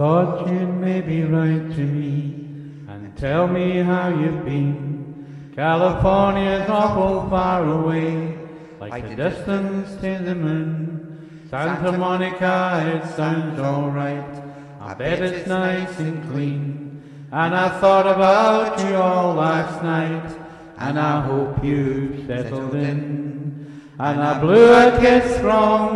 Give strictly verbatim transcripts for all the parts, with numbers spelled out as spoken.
thought you'd maybe write to me and tell me how you've been. California's awful far away, like the distance to the moon. Santa Monica, it sounds alright, I bet it's nice and clean. And I thought about you all last night, and I hope you've settled in. And I blew a kiss from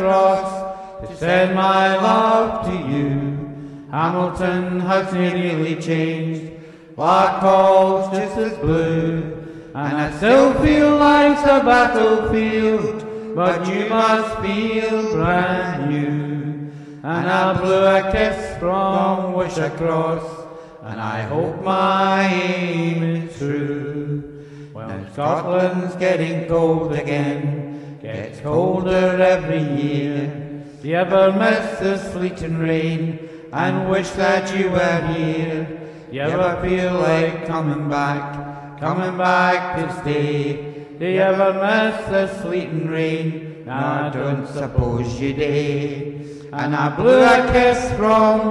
Wishaw to send my love to you. Hamilton hasn't really changed, Blackhall's just as blue. And I still feel life's a battlefield, but you must feel brand new. And I blew a kiss from Wishaw, and I hope my aim is true. Well, Scotland's getting cold again, gets colder every year. Do you ever miss this fleeting rain and wish that you were here? Do you ever feel like coming back, coming back to stay? Do you ever miss this fleeting rain? No, I don't suppose you do. And I blew a kiss from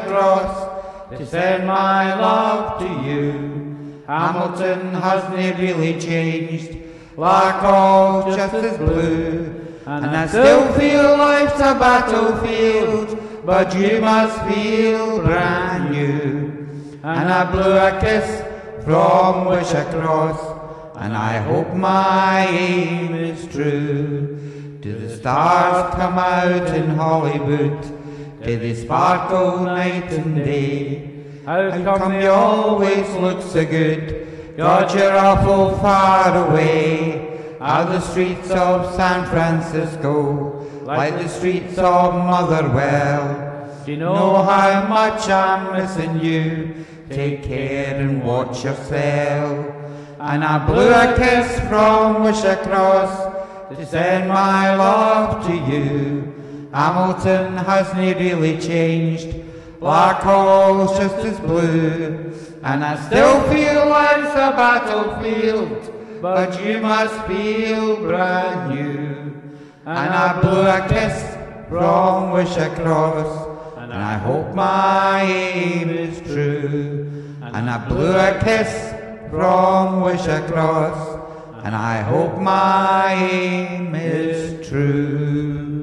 Wishaw to send my love to you. Hamilton hasn't really changed, Blackhall's just as blue. And I still feel life's a battlefield, but you must feel brand new. And I blew a kiss from Wishaw, and I hope my aim is true. Do the stars come out in Hollywood? Do they sparkle night and day? How come you always look so good? God, you're awful far away. Are the streets of San Francisco like the streets of Motherwell? Do you know how much I'm missing you? Take care and watch yourself. And I blew a kiss from Wishaw to send my love to you. Hamilton hasn't really changed, Blackhall's just as blue. And I still feel life's a battlefield, but you must feel brand new. And I blew a kiss from Wishaw, and I hope my aim is true. And I blew a kiss from Wishaw, and I hope my aim is true.